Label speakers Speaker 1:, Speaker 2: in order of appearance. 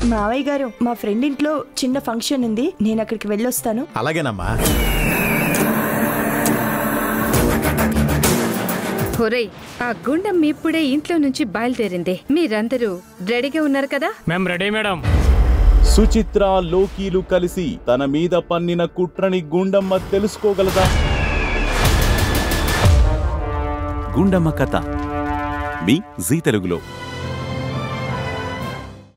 Speaker 1: మావయ్య గారు, మా ఫ్రెండ్ ఇంట్లో చిన్న ఫంక్షన్ ఉంది, నేను అక్కడికి వెళ్ళొస్తాను.
Speaker 2: అలాగేనమ్మా.
Speaker 3: ఒరేయ్, ఆ గుండం ఇప్పుడే ఇంట్లో నుంచి బయలుదేరింది. మీరందరూ రెడీగా ఉన్నారు కదా?
Speaker 4: మేం రెడీ మేడం.
Speaker 5: సుచిత్ర, లోకీలు కలిసి తన మీద పన్నిన కుట్రని గుండమ్మ తెలుసుకోగలదా?
Speaker 6: గుండమ్మ కథ మీ జీ తెలుగులో.